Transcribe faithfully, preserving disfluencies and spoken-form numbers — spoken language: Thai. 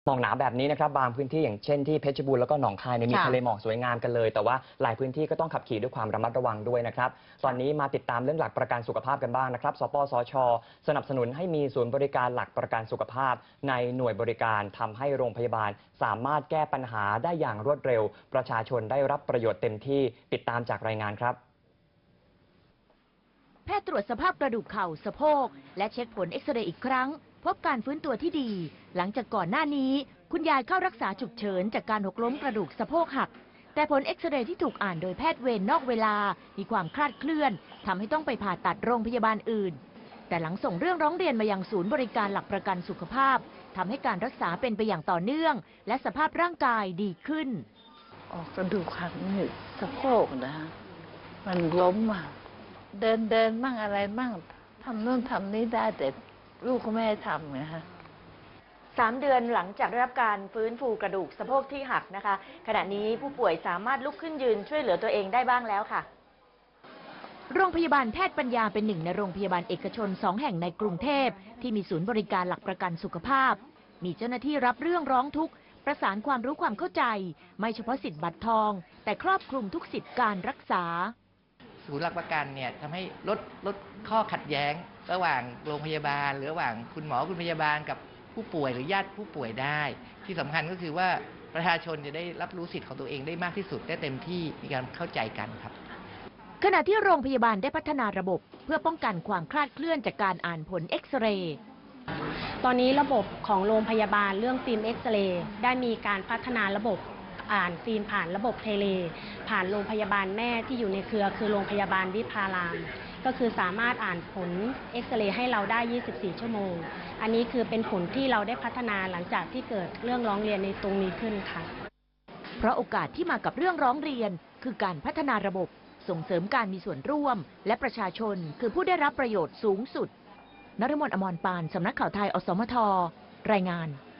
หมอกหนาแบบนี้นะครับบางพื้นที่อย่างเช่นที่เพชรบูรณ์แล้วก็หนองคายเนี่ยมีทะเลหมอกสวยงามกันเลยแต่ว่าหลายพื้นที่ก็ต้องขับขี่ด้วยความระมัดระวังด้วยนะครับตอนนี้มาติดตามเรื่องหลักประกันสุขภาพกันบ้างนะครับสปสช.สนับสนุนให้มีศูนย์บริการหลักประกันสุขภาพในหน่วยบริการทำให้โรงพยาบาลสามารถแก้ปัญหาได้อย่างรวดเร็วประชาชนได้รับประโยชน์เต็มที่ติดตามจากรายงานครับแพทย์ตรวจสภาพกระดูกเข่าสะโพกและเช็คผลเอ็กซเรย์อีกครั้งพบการฟื้นตัวที่ดีหลังจากก่อนหน้านี้คุณยายเข้ารักษาฉุกเฉินจากการหกล้มกระดูกสะโพกหักแต่ผลเอ็กซเรย์ที่ถูกอ่านโดยแพทย์เวรนอกเวลามีความคลาดเคลื่อนทำให้ต้องไปผ่าตัดโรงพยาบาลอื่นแต่หลังส่งเรื่องร้องเรียนมายังศูนย์บริการหลักประกันสุขภาพทำให้การรักษาเป็นไปอย่างต่อเนื่องและสภาพร่างกายดีขึ้นออกกระดูกหักนี่สะโพกนะมันล้มอ่ะเดินเดินมั่งอะไรมั่งทำนู่นทำนี้ได้แต่ลูกก็ไม่ให้ทำไงฮะสามเดือนหลังจากได้รับการฟื้นฟูกระดูกสะโพกที่หักนะคะขณะนี้ผู้ป่วยสามารถลุกขึ้นยืนช่วยเหลือตัวเองได้บ้างแล้วค่ะโรงพยาบาลแพทย์ปัญญาเป็นหนึ่งในโรงพยาบาลเอกชนสองแห่งในกรุงเทพที่มีศูนย์บริการหลักประกันสุขภาพมีเจ้าหน้าที่รับเรื่องร้องทุกข์ประสานความรู้ความเข้าใจไม่เฉพาะสิทธิ์บัตรทองแต่ครอบคลุมทุกสิทธิการรักษาศูนย์หลักประกันเนี่ยทำให้ลดลดข้อขัดแย้งระหว่างโรงพยาบาลหรือระหว่างคุณหมอคุณพยาบาลกับผู้ป่วยหรือญาติผู้ป่วยได้ที่สำคัญก็คือว่าประชาชนจะได้รับรู้สิทธิ์ของตัวเองได้มากที่สุดได้เต็มที่มีการเข้าใจกันครับขณะที่โรงพยาบาลได้พัฒนาระบบเพื่อป้องกันความคลาดเคลื่อนจากการอ่านผลเอ็กซเรย์ตอนนี้ระบบของโรงพยาบาลเรื่องฟิล์มเอ็กซเรย์ได้มีการพัฒนาระบบอ่านฟิล์มผ่านระบบเทเลผ่านโรงพยาบาลแม่ที่อยู่ในเครือคือโรงพยาบาลวิภารามก็คือสามารถอ่านผลเอ็กซเรย์ให้เราได้ยี่สิบสี่ชั่วโมงอันนี้คือเป็นผลที่เราได้พัฒนาหลังจากที่เกิดเรื่องร้องเรียนในตรงนี้ขึ้นค่ะเพราะโอกาสที่มากับเรื่องร้องเรียนคือการพัฒนาระบบส่งเสริมการมีส่วนร่วมและประชาชนคือผู้ได้รับประโยชน์สูงสุดนฤมล อมรปานสำนักข่าวไทยอสมทรายงาน